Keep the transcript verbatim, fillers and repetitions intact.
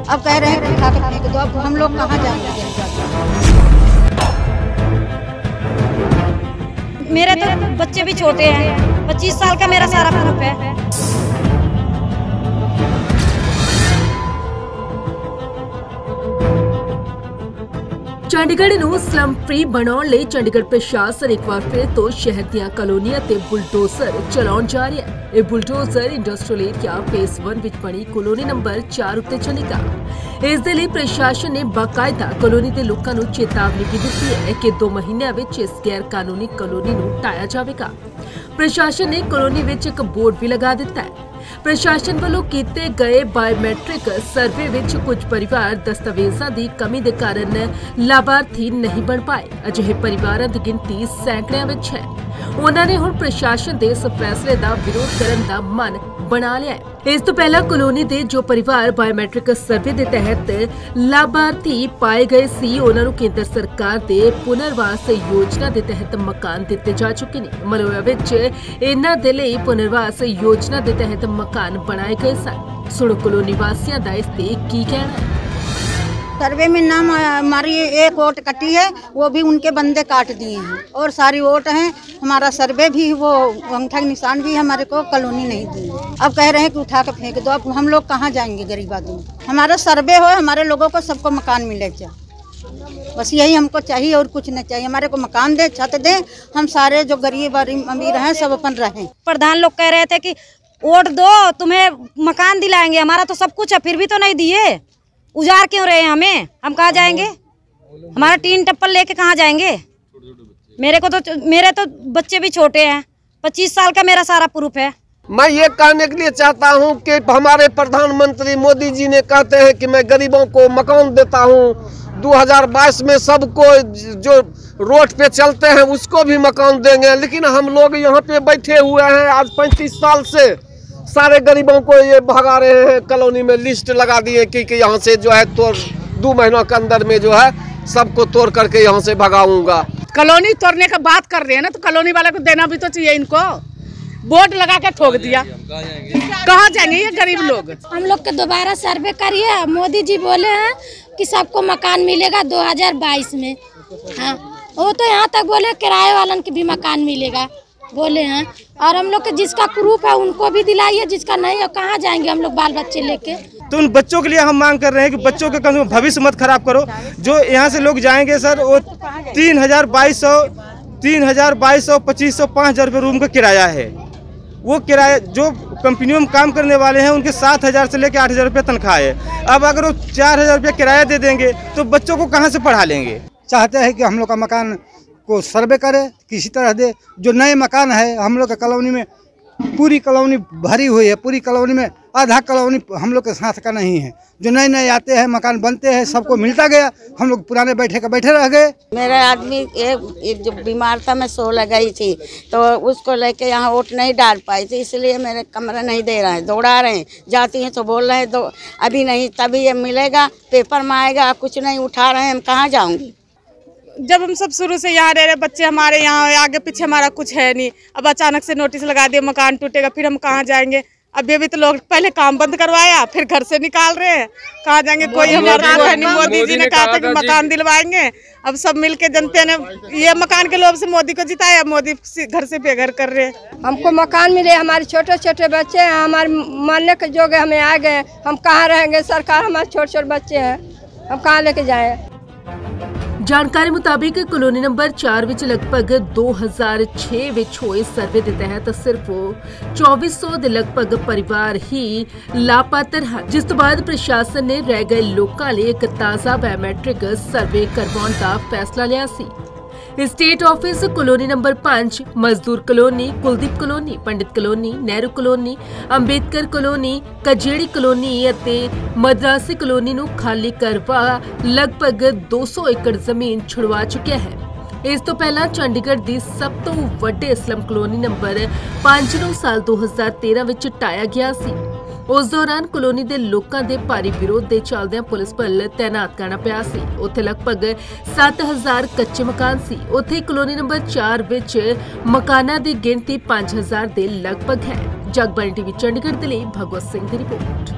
अब कह रहे हैं कि उठा के फेंक दो, अब हम लोग कहाँ जाएंगे? मेरे तो बच्चे भी छोटे हैं, पच्चीस साल का मेरा सारा प्रूफ है। ਚੰਡੀਗੜ੍ਹ ਨੂੰ ਸਲਮ ਫ੍ਰੀ ਬਣਾਉਣ ਲਈ ਚੰਡੀਗੜ੍ਹ ਪ੍ਰਸ਼ਾਸਨ ਇੱਕ ਵਾਰ ਫਿਰ ਤੋਂ ਸ਼ਹਿਰ ਦੀਆਂ ਕਲੋਨੀਆਂ ਤੇ ਬੁਲਡੋਜ਼ਰ ਚਲਾਉਣ ਜਾ ਰਿਹਾ ਹੈ। ਇਹ ਬੁਲਡੋਜ਼ਰ ਇੰਡਸਟਰੀਅਲ ਏਰੀਆ ਫੇਸ ਇੱਕ ਵਿੱਚ ਬਣੀ ਕਲੋਨੀ ਨੰਬਰ ਚਾਰ ਉੱਤੇ ਚੱਲੇਗਾ। ਇਸ ਦੇ ਲਈ ਪ੍ਰਸ਼ਾਸਨ ਨੇ ਬਾਕਾਇਦਾ ਕਲੋਨੀ ਦੇ ਲੋਕਾਂ ਨੂੰ ਚੇਤਾਵਨੀ ਵੀ ਦਿੱਤੀ ਹੈ ਕਿ ਦੋ ਮਹੀਨਿਆਂ ਵਿੱਚ ਇਸ ਗੈਰ ਕਾਨੂੰਨੀ ਕਲੋਨੀ ਨੂੰ ਢਾਇਆ ਜਾਵੇਗਾ। ਪ੍ਰਸ਼ਾਸਨ ਨੇ ਕਲੋਨੀ ਵਿੱਚ ਇੱਕ ਬੋਰਡ ਵੀ ਲਗਾ ਦਿੱਤਾ ਹੈ। प्रशासन वालों कीते गए बायोमैट्रिक सर्वे विच कुछ परिवार दस्तावेजां दी कमी दे कारण लाभार्थी नहीं बन पाए। अजिहे परिवारां दी गिनती सैकड़ियां विच है। उन्हां ने हुण प्रशासन दे इस फैसले दा विरोध करन दा मन बना लिया है। इस तो पहला कॉलोनी दे जो परिवार बायोमैट्रिक सर्वे दे तहत लाभार्थी पाए गए सी उन्हां नूं केंद्र सरकार दे पुनर्वास योजना दे तहत मकान दिते जा चुके ने। मलोया विच इन्हां दे लई पुनर्वास योजना दे तहत मकान बनाए गए सन। सुनो कॉलोनी वासियां दा इस ते की कहना है। सर्वे में नाम हमारी एक वोट कटी है, वो भी उनके बंदे काट दिए हैं और सारी वोट हैं। हमारा सर्वे भी वो अंगूठा के निशान भी हमारे को कॉलोनी नहीं दी है। अब कह रहे हैं कि उठा के फेंक दो, अब हम लोग कहाँ जाएंगे? गरीब आदमी, हमारा सर्वे हो, हमारे लोगों को सबको मकान मिले क्या? बस यही हमको चाहिए और कुछ नहीं चाहिए। हमारे को मकान दे, छत दे, हम सारे जो गरीब अमीर हैं सब अपन रहें। प्रधान लोग कह रहे थे कि वोट दो, तुम्हें मकान दिलाएंगे, हमारा तो सब कुछ है, फिर भी तो नहीं दिए। उजाड़ क्यों रहे हैं हमें? हम कहाँ जाएंगे? हमारा टीन टप्पल लेके कहाँ जाएंगे? मेरे को तो मेरे तो बच्चे भी छोटे हैं, पच्चीस साल का मेरा सारा प्रूफ है। मैं ये कहने के लिए चाहता हूँ कि हमारे प्रधानमंत्री मोदी जी ने कहते हैं कि मैं गरीबों को मकान देता हूँ। दो हज़ार बाईस में सबको जो रोड पे चलते हैं उसको भी मकान देंगे, लेकिन हम लोग यहाँ पे बैठे हुए हैं आज पैंतीस साल से। सारे गरीबों को ये भगा रहे हैं। कॉलोनी में लिस्ट लगा दिए कि, कि यहाँ से जो है तोड़ दो महीनों के अंदर में जो है सबको तोड़ करके यहाँ से भगाऊंगा। कॉलोनी तोड़ने का बात कर रहे हैं ना, तो कॉलोनी वाले को देना भी तो चाहिए। इनको बोर्ड लगा के ठोक दिया, कहाँ जाएंगे ये गरीब लोग? हम लोग के दोबारा सर्वे करिए। मोदी जी बोले हैं कि सबको मकान मिलेगा दो हज़ार बाईस में। हाँ, वो तो यहाँ तक बोले किराए वालन के भी मकान मिलेगा बोले हैं। और हम लोग के जिसका प्रूफ है उनको भी दिलाइए, जिसका नहीं है कहाँ जाएंगे हम लोग बाल बच्चे लेके? तो उन बच्चों के लिए हम मांग कर रहे हैं कि बच्चों के कम से कम भविष्य मत खराब करो। जो यहाँ से लोग जाएंगे सर, वो तीन हजार बाईस सौ तीन हजार बाईस सौ पच्चीस सौ पाँच हजार रुपये रूम का किराया है। वो किराया जो कंपनियों में काम करने वाले हैं उनके सात हजार से लेकर आठ हजार रुपये तनख्वाह है। अब अगर वो चार हजार रुपये किराया दे देंगे तो बच्चों को कहाँ से पढ़ा लेंगे? चाहते हैं कि हम लोग का मकान को सर्वे करे, किसी तरह दे। जो नए मकान है हम लोग के कॉलोनी में, पूरी कॉलोनी भरी हुई है। पूरी कॉलोनी में आधा कॉलोनी हम लोग के साथ का नहीं है। जो नए नए आते हैं मकान बनते हैं, सबको मिलता गया, हम लोग पुराने बैठे का बैठे रह गए। मेरा आदमी एक जो बीमार था, मैं सो लगाई थी तो उसको लेके यहाँ वोट नहीं डाल पाई थी, इसलिए मेरे कमरा नहीं दे रहे हैं, दौड़ा रहे हैं। जाती हैं तो बोल रहे हैं दो अभी नहीं, तभी ये मिलेगा, पेपर में आएगा, कुछ नहीं उठा रहे हैं। हम कहाँ जाऊँगी? जब हम सब शुरू से यहाँ रह रहे, बच्चे हमारे यहाँ, आगे पीछे हमारा कुछ है नहीं। अब अचानक से नोटिस लगा दिया मकान टूटेगा, फिर हम कहाँ जाएंगे? अभी अभी तो लोग पहले काम बंद करवाया, फिर घर से निकाल रहे हैं, कहाँ जाएंगे? कोई हमारा वो है नहीं। मोदी जी ने कहा था कि मकान दिलवाएंगे। अब सब मिलके जनता ने ये मकान के लोभ से मोदी को जिताया, मोदी घर से बेघर कर रहे हैं। हमको मकान मिले, हमारे छोटे छोटे बच्चे हैं, हमारे मरने के जोग हमें आ गए, हम कहाँ रहेंगे? सरकार, हमारे छोटे छोटे बच्चे हैं, हम कहाँ लेके जाए? जानकारी मुताबिक कॉलोनी नंबर चार विच लगभग दो हज़ार छे विच होए सर्वे के तहत सिर्फ चौबीस सौ के लगभग परिवार ही लापात्र हैं, जिस तो बाद प्रशासन ने रह गए लोगों लिए एक ताज़ा बायोमैट्रिक सर्वे करवाने का फैसला लिया सी। स्टेट ऑफिस कॉलोनी नंबर पांच, मजदूर colony, Kuldeep colony, Pandit colony, Nehru colony, Ambedkar colony, Kajedi colony ਅਤੇ मद्रासी कॉलोनी ਨੂੰ ਖਾਲੀ ਕਰਵਾ ਲਗਭਗ दो सौ एकड़ ਜ਼ਮੀਨ ਛੁਡਵਾ ਚੁੱਕਿਆ ਹੈ। ਇਸ ਤੋਂ ਪਹਿਲਾਂ ਚੰਡੀਗੜ੍ਹ ਦੀ ਸਭ ਤੋਂ ਵੱਡੇ ਸਲਮ ਕਲੋਨੀ ਨੰਬਰ पाँच ਨੂੰ ਸਾਲ दो हज़ार तेरह ਵਿੱਚ ਢਾਇਆ ਗਿਆ ਸੀ। उस दौरान कॉलोनी के लोगों के भारी विरोध के चलदे पुलिस बल तैनात करना पिया सी। उत्थे लगभग सत्त हज़ार कच्चे मकान सी। उत्थे कॉलोनी नंबर चार विच मकानां की गिनती पाँच हज़ार के लगभग है। जगबानी टीवी चंडीगढ़ के लिए भगवत सिंह की रिपोर्ट।